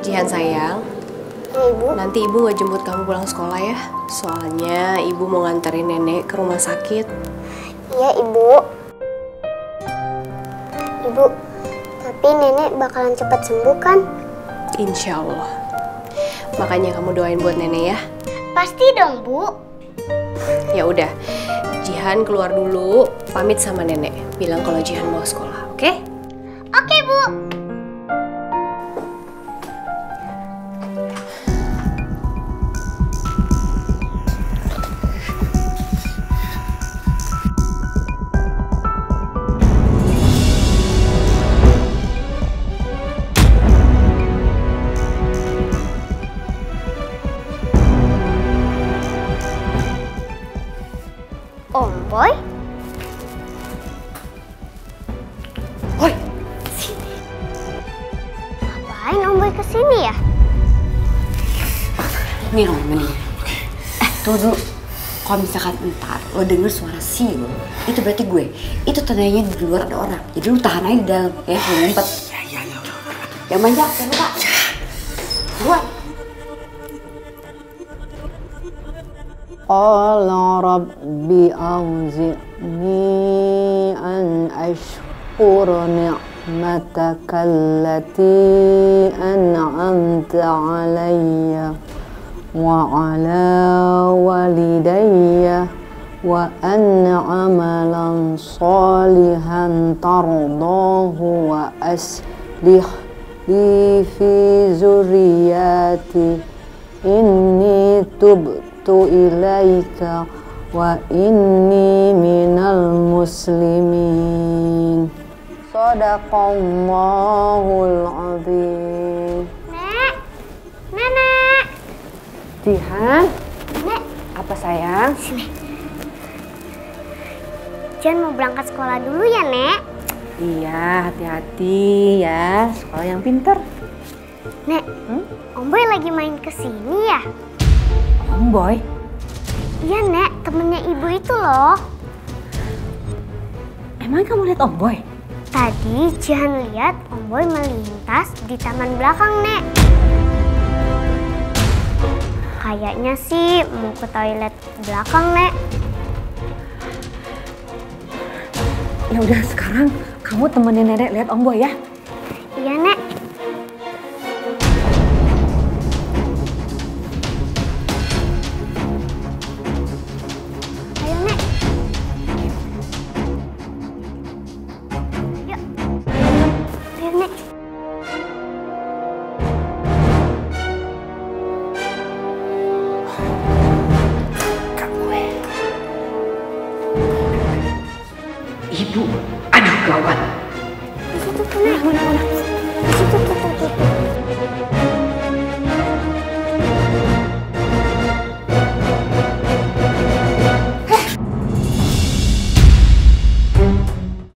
Jihan sayang, Ya, Ibu. nanti ibu nggak jemput kamu pulang sekolah ya. Soalnya ibu mau nganterin nenek ke rumah sakit. Iya, Ibu. Ibu, tapi nenek bakalan cepat sembuh kan? Insya Allah. Makanya kamu doain buat nenek ya. Pasti dong, Bu. Ya udah, Jihan keluar dulu, pamit sama nenek. Bilang kalau Jihan mau sekolah, oke? Oke, Bu. Om Boy? Woi, Ngapain Om Boy kesini ya? Nih lo mending. Tuh dulu. Kalau misalkan ntar lo denger suara si lo, itu berarti gue. Itu tandanya di luar ada orang. Jadi lo tahan aja di dalam, ya. Lo ngumpet. Ya udah. Yang manja, jangan lupa. Buat. Qala rabbi awzi'ni an ashkura ni'mataka allati an'amta alayya wa ala walidayya wa an amalan salihan tardahu wa aslih li fi zurriyati inni tubtu ilaika wa inni minal muslimin. Shadaqallahul azim. Nek, Nenek. Jihan, Nek, apa sayang? sini. Jangan mau berangkat sekolah dulu ya, Nek. Iya, hati-hati ya. Sekolah yang pinter. Nek, Om Boy lagi main kesini ya? Om Boy, Iya, Nek. Temennya Ibu itu loh. emang kamu lihat Om Boy? Tadi Jihan lihat Om Boy melintas di taman belakang, Nek. Kayaknya sih mau ke toilet belakang, Nek. Ya udah, sekarang kamu temenin Nenek lihat Om Boy ya. Iya, Nek. Ayo, Nek. Yuk. Ayo, Nek. Ibu, aduh gawat.